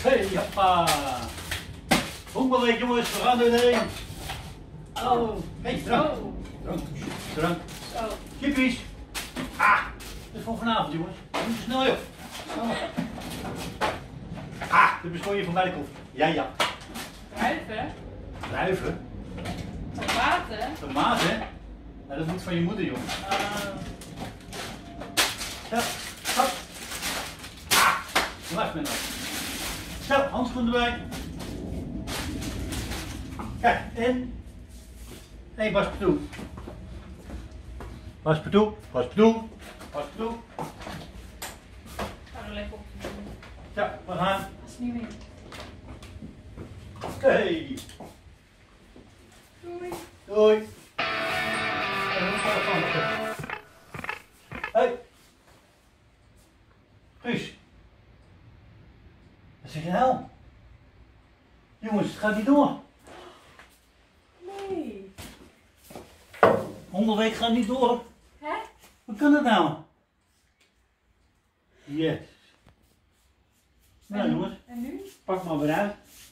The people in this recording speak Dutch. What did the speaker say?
Hey, hoppa. Hongerweek jongens, we gaan erheen. Oh, hey, drank. Drank. Zo. Chippies. Ah, dat is voor vanavond jongens. Niet te snel joh. Ah, de beschooien van bij de koffie. Ja. Druiven. Druiven. Tomaten. Tomaten. Ja, dat moet van je moeder jongen. Zo, hop. Ah, wacht met dat. Zo, handschoenen erbij. Kijk, en... Hé, Baspertoe. Baspertoe. Ga er lekker op. Zo, we gaan. Dat is niet meer. Hey. Doei. Doei. Hey. Guus. Wat zeg je nou? Jongens, het gaat niet door. Nee. Hongerweek gaat niet door. Hè? Hoe kan dat nou? Yes. Nou jongens, En nu? pak maar weer uit.